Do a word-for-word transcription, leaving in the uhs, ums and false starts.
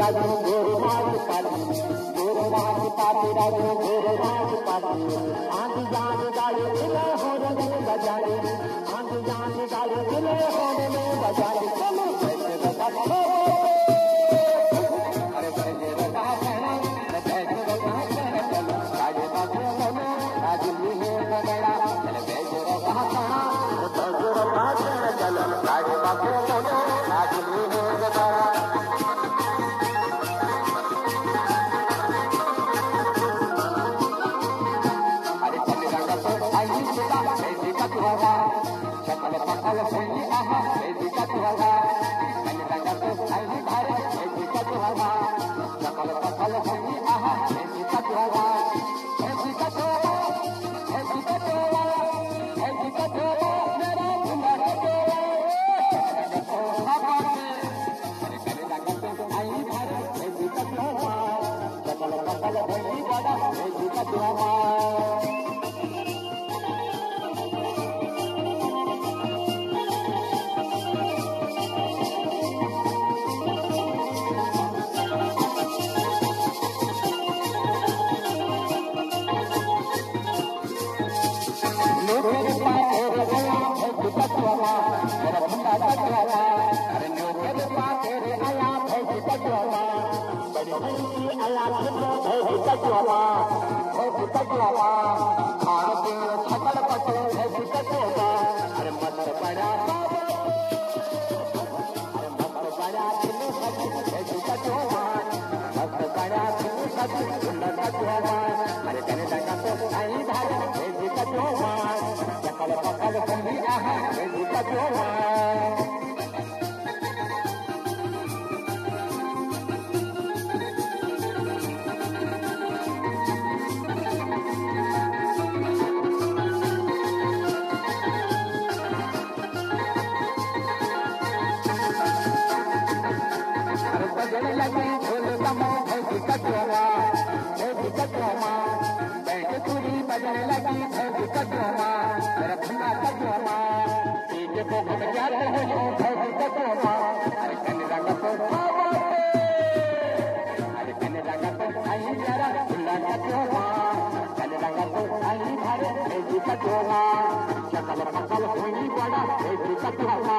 राजू गोरे मार पाली गोरे मार पाली राजू गोरे मार पाली आंधी जान गाड़ी दिले होने में बजाए आंधी जान गाड़ी दिले होने में बजाए चलो कैसे बता चलो अरे कैसे बता कहना अरे कैसे बता कहना चलो राजे बाबू बोलो राजू लिए बगड़ा चलो कैसे बता कहना कैसे बता कहना चलो राजे बाबू बोलो राजू लिए बगड़ा चकल पकल सही आहा बेदी का तुहरा कल रंगा तो आई धारे बेदी का तुहरा चकल पकल सही आहा बेदी का तुहरा बेदी का तुहरा बेदी का तुहरा बेदी का तुहरा मेरा तुम्हारा तुहरा कल रंगा तो आई धारे बेदी का तुहरा चकल पकल सही बड़ा बेदी का तुहरा मेरा भंडा बचवाला अरे मेरे पास तेरे आया भैंस बचवाला बड़ी भैंसी आया भैंस बचवाला भैंस बचवाला खाने पीने छकल पकड़ भैंस बचवाला अरे मत बड़ा अरे मत बड़ा दिल सच भैंस बचवाला मत बड़ा दिल सच सुंदर बचवाला अरे तेरे लगा तो आई धारे भैंस बचवाला चकल पकड़ संगी आहा भैंस बचवाला बजने लगी ढोल तमो भैंस कटोमा भैंस कटोमा बैठ पूरी बजने लगी भैंस कटोमा मेरा भंडा कटोमा पीछे को घूम जाते हो भैंस कटोमा अरे कन रंग तो अरे कन रंग तो आई जरा भंडा कटोमा कन रंग तो आई धारे भैंस कटोमा चकल पकल हुई बड़ा भैंस कटोमा